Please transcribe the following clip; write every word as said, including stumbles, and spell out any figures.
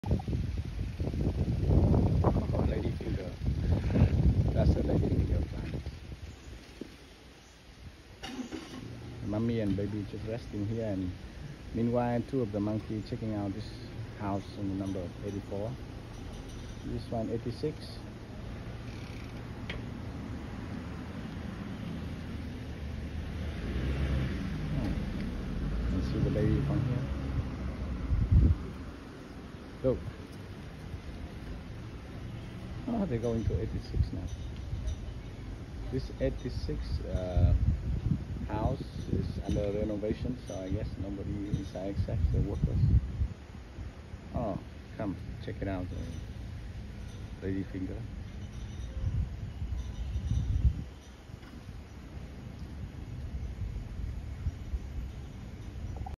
Oh, lady finger. That's a lady finger plant. Mommy and baby just resting here, and meanwhile two of the monkey checking out this house on the number eighty-four. This one eighty-six. Oh. And see the baby from here. Look. Oh, they're going to eighty-six now. This eighty-six uh, house is under renovation, so I guess nobody inside except the workers. Oh, come check it out, uh, lady finger.